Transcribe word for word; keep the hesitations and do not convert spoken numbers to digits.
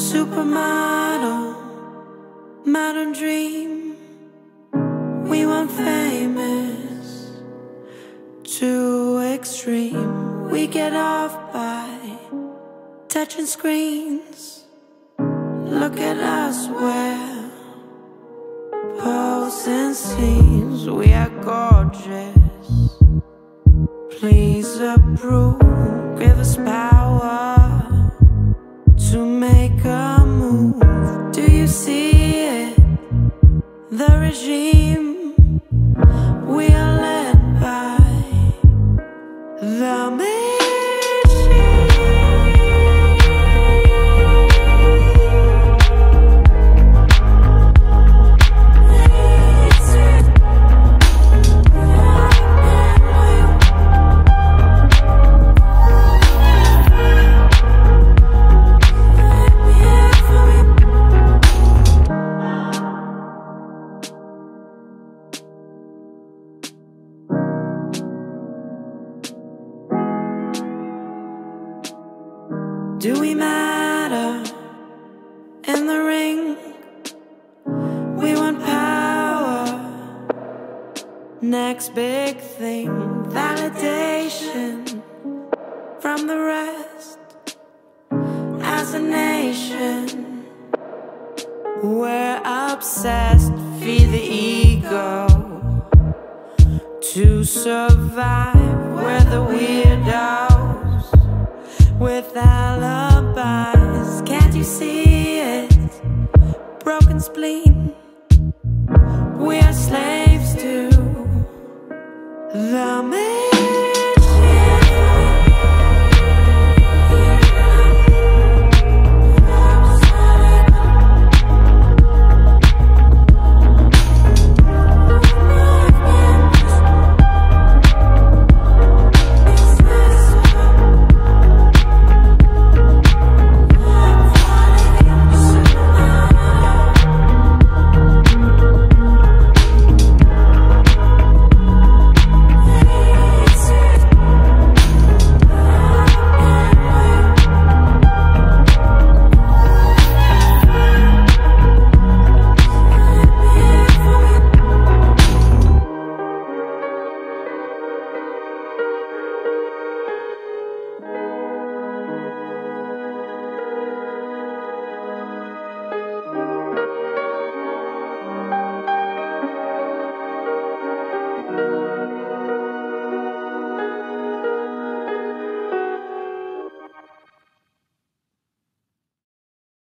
Supermodel, modern dream. We want famous, too extreme. We get off by touching screens. Look at us, we're posing scenes. We are gorgeous, please approve. Give us power to make a move. Do you see it? The regime. We are led by the machine. Do we matter in the ring? We want power, next big thing. Validation from the rest. As a nation, we're obsessed. Feed the ego to survive. We're the weirdos with alibis. Can't you see it? Broken spleen.